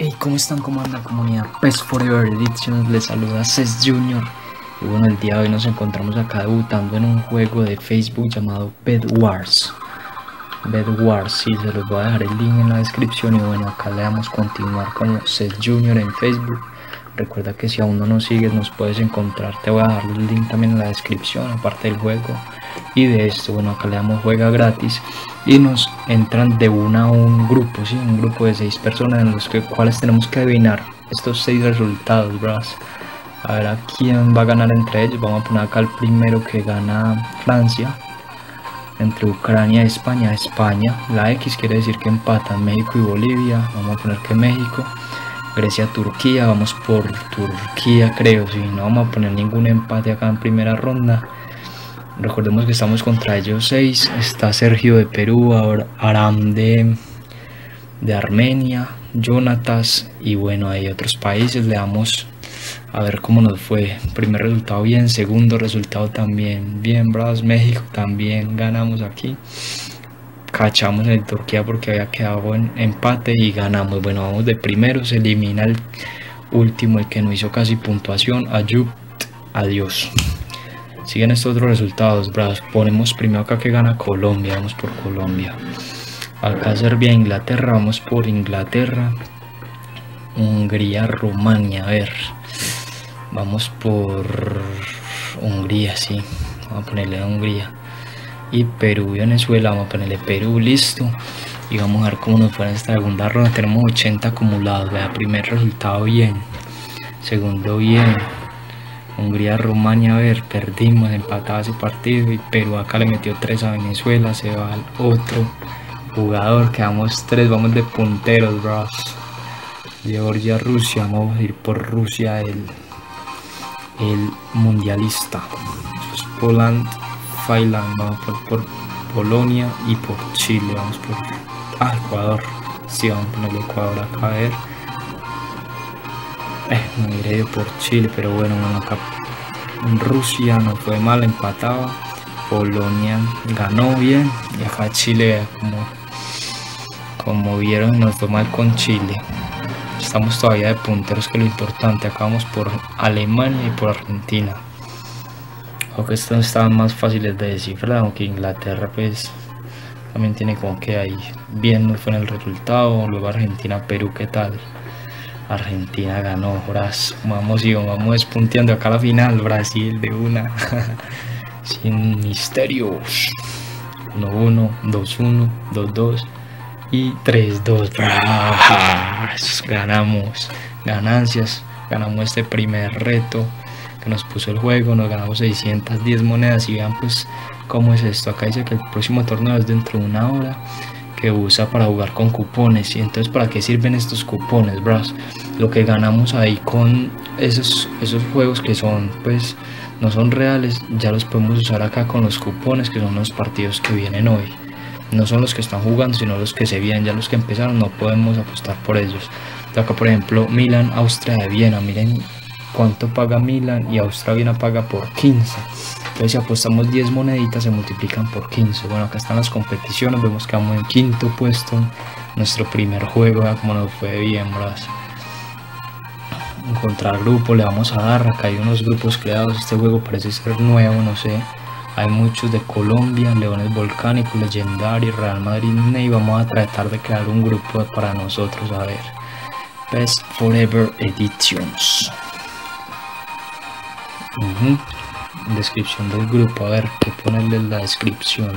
Hey, ¿cómo están? ¿Cómo anda la comunidad? PES Forever Editions, les saluda Cés Junior. Y bueno, el día de hoy nos encontramos acá debutando en un juego de Facebook llamado Bed Wars. Bed Wars, sí, se los voy a dejar el link en la descripción. Y bueno, acá le damos continuar como Cés Junior en Facebook. Recuerda que si aún no nos sigues nos puedes encontrar, te voy a dejar el link también en la descripción, aparte del juego. Y de esto, bueno, acá le damos juega gratis y nos entran de una a un grupo, ¿sí? Un grupo de 6 personas en los cuales tenemos que adivinar estos 6 resultados, bros. A ver a quién va a ganar entre ellos. Vamos a poner acá el primero que gana Francia. Entre Ucrania y España, la X quiere decir que empatan México y Bolivia. Vamos a poner que México. Grecia, Turquía, vamos por Turquía creo, si no vamos a poner ningún empate acá en primera ronda. Recordemos que estamos contra ellos 6, está Sergio de Perú, Aram de Armenia, Jonatas y bueno, hay otros países. Le damos a ver cómo nos fue. Primer resultado bien, segundo resultado también bien, bravos. México también ganamos aquí. Cachamos en Turquía porque había quedado en empate y ganamos. Bueno, vamos de primero, se elimina el último, el que no hizo casi puntuación. Adiós. Siguen estos otros resultados, bravos. Ponemos primero acá que gana Colombia, vamos por Colombia. Acá Serbia, Inglaterra, vamos por Inglaterra. Hungría, Rumania, a ver. Vamos por Hungría, sí. Vamos a ponerle a Hungría. Y Perú, Venezuela, vamos a ponerle Perú, listo. Y vamos a ver cómo nos fue en esta segunda ronda. Tenemos 80 acumulados, vea, primer resultado bien, segundo bien. Hungría, Rumania, a ver, perdimos, empatado ese partido. Y Perú acá le metió 3 a Venezuela, se va al otro jugador, quedamos 3, vamos de punteros, bros. Georgia, Rusia, vamos a ir por Rusia, el mundialista. Poland, Finland, vamos por Polonia y por Chile, vamos por Ecuador, sí, vamos a ponerle Ecuador acá, a ver. Me iré por Chile, pero bueno, acá en Rusia no fue mal, empatado. Polonia ganó bien y acá Chile, como vieron, nos fue mal con Chile. Estamos todavía de punteros, que es lo importante. Acá vamos por Alemania y por Argentina. Aunque estos estaban más fáciles de descifrar, aunque Inglaterra pues también tiene como que ahí bien no fue en el resultado. Luego Argentina, Perú, ¿qué tal? Argentina ganó, bras. Vamos despunteando acá a la final. Brasil de una. Sin misterios. 1-1, 2-1, 2-2 y 3-2. Ganamos. Ganancias. Ganamos este primer reto que nos puso el juego. Nos ganamos 610 monedas. Y vean pues cómo es esto. Acá dice que el próximo torneo es dentro de 1 hora, que usa para jugar con cupones. Y entonces, ¿para qué sirven estos cupones, bros? Lo que ganamos ahí con esos juegos que son pues no son reales, ya los podemos usar acá con los cupones, que son los partidos que vienen hoy. No son los que están jugando, sino los que se vienen. Ya los que empezaron no podemos apostar por ellos. Acá por ejemplo Milan, Austria de Viena, miren cuánto paga Milan y Austria Viena paga por 15. Entonces si apostamos 10 moneditas se multiplican por 15. Bueno, acá están las competiciones, vemos que vamos en 5.º puesto. Nuestro primer juego, ya como nos fue bien, bros. Encontrar grupo, le vamos a dar. Acá hay unos grupos creados, este juego parece ser nuevo, no sé. Hay muchos de Colombia, Leones Volcánicos, Legendary, Real Madrid, y vamos a tratar de crear un grupo para nosotros. A ver, PES Forever Editions. Descripción del grupo, a ver qué ponerle en la descripción.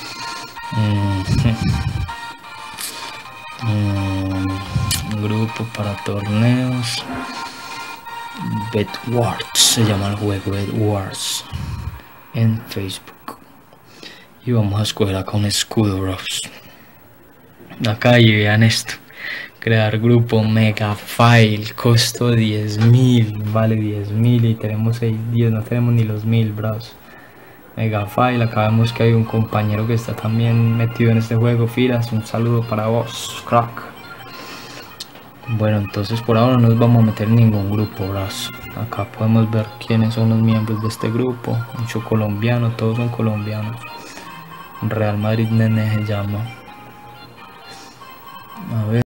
Un grupo para torneos. Bed Wars se llama el juego, Bed Wars, en Facebook. Y vamos a escoger acá un escudo, bros. Acá y vean esto. Crear grupo, mega file, costo 10.000, vale 10.000 y tenemos 10, no tenemos ni los 1000, bros. Mega file, acá vemos que hay un compañero que está también metido en este juego. Firas, un saludo para vos, crack. Bueno, entonces por ahora no nos vamos a meter en ningún grupo, bros. Acá podemos ver quiénes son los miembros de este grupo. Mucho colombiano, todos son colombianos. Real Madrid Nene se llama. A ver.